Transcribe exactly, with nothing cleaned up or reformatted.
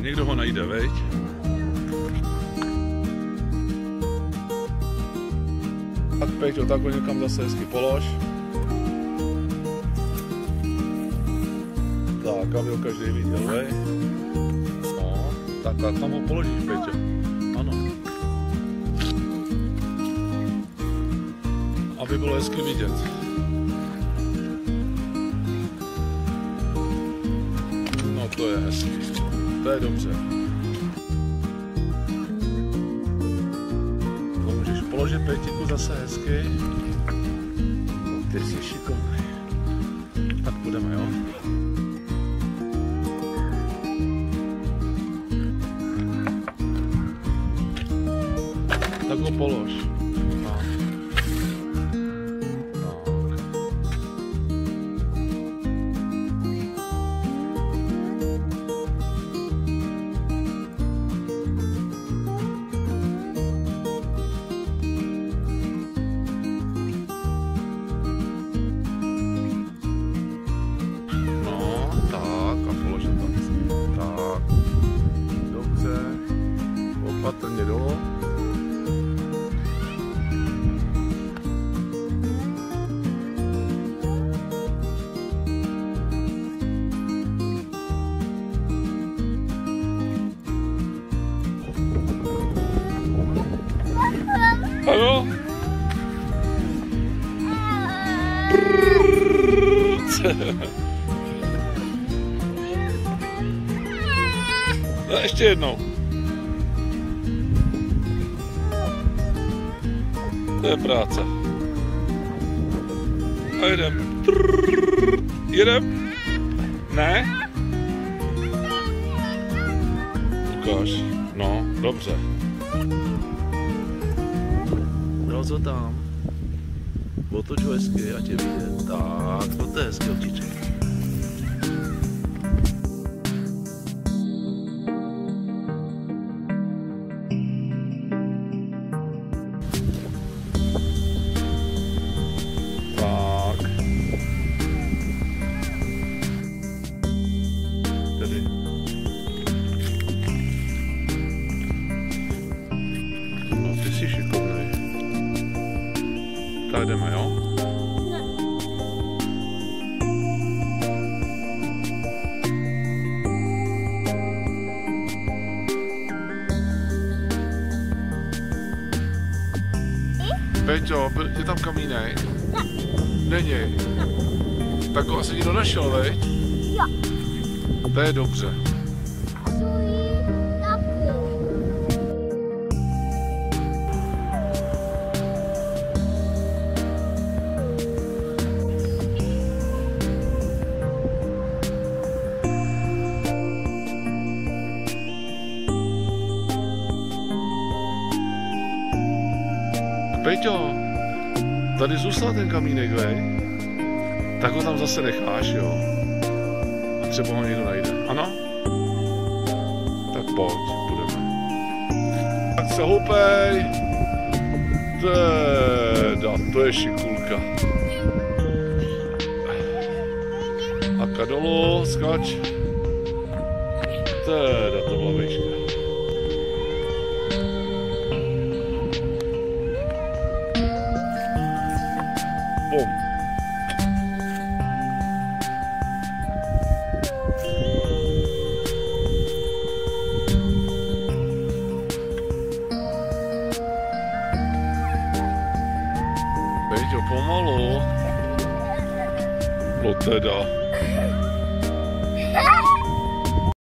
někdo ho najde, veď? Tak Peťo, tak ho někam zase hezky polož. Tak, aby ho každý viděl, veď? No, tak a tam ho položíš, Peťo. Ano. Aby bylo hezky vidět. No to je hezky. To je dobře. To můžeš položit Peťku zase hezky. Ty jsi šikovný. Tak půjdeme, jo? Tak ho polož. No. Opatrně dolů. Ano? No, ještě jednou. To je práce. A jedem. Jedem. Ne? Ukáž. No, dobře. No co tam? Otoč ho hezky, ať je vidět. Tak, to je hezky otiček. No, ty jsi šikovnej. Tak jdeme, jo? Peťo, je tam kamínek? Ne. Není? Ne. Tak ho asi nikdo našel, veď? Jo. To je dobře. Peťo, tady zůstal ten kamínek, vej? Tak ho tam zase necháš, jo? A třeba ho někdo najde. Ano? Tak pojď, budeme. Tak se houpej! Teda, to je šikulka. Haka dolů, skač. Teda, to byla výška. Bum. Peťo, pomalu. No teda.